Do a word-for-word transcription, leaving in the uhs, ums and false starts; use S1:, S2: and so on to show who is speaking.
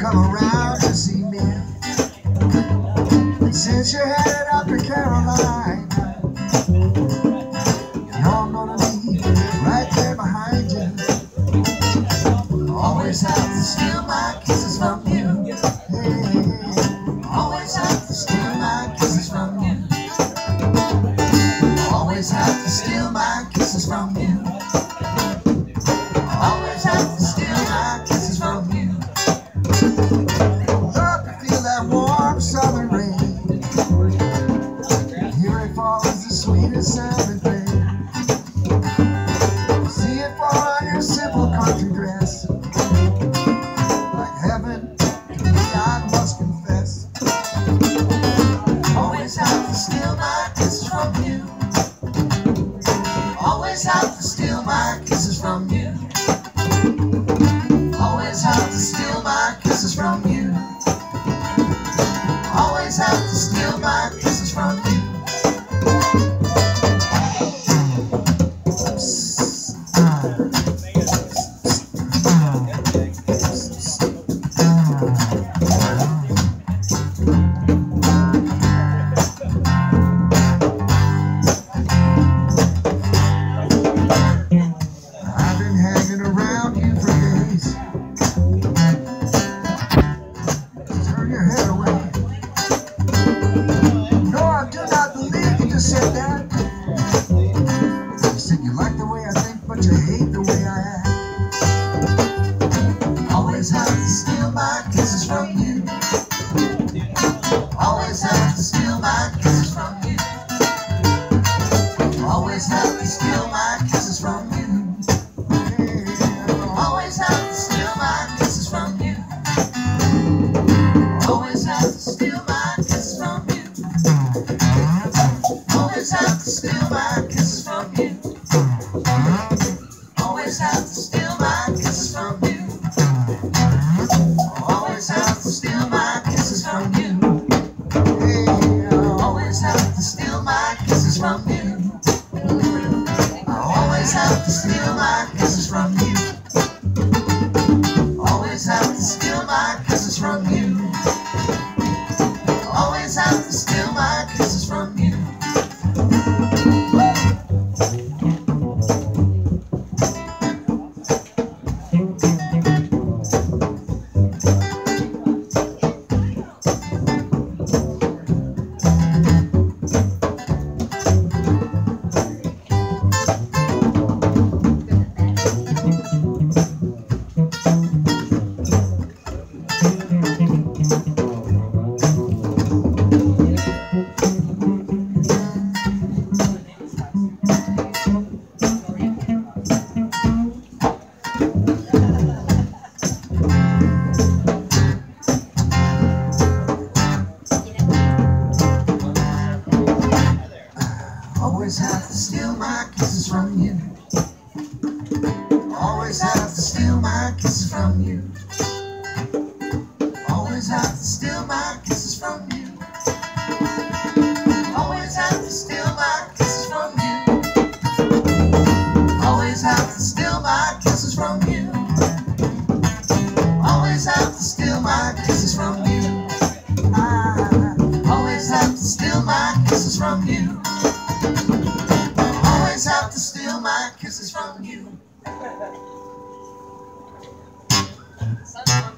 S1: come around to see me. And since you're headed up to Carolina, you know I'm gonna be right there behind you. Always have to steal my kisses from you. Hey, always have to steal my kisses from you. Always have to steal my kisses from you. Always have to steal my kisses from you. Love to feel that warm southern rain. Here it falls the sweetest sounding thing. See it fall on your simple country dress. Like heaven to me, I must confess. Always have to steal my kisses from you. Always have to steal my kisses from you. Always have to steal my kisses from you. Always have to steal my kisses from you. I've been hanging around you for days. Turn your head away. No, I do not believe you just said that. You said you like the way I think, but you hate the way I act. Always have to steal my kisses from you. Always have to steal my kisses from you. Always have to steal my kisses from you. Always have to steal my kisses from you. Always have to steal my kisses from you. Always have to steal my kisses from you. Always have to steal my kisses from you. Always have to steal my kisses from you. Always have to steal my kisses from you. Always have to steal my kisses from you. Always have to steal my kisses from you. Always have to steal my kisses from you. Always have to steal my kisses from you. Always have to steal my kisses from you. Always have to steal my kisses from you. Always have to steal my kisses from you. Always have to steal my kisses from you. Always have to steal my kisses from you. I always have to steal my kisses from you. Always have to steal my kisses from you.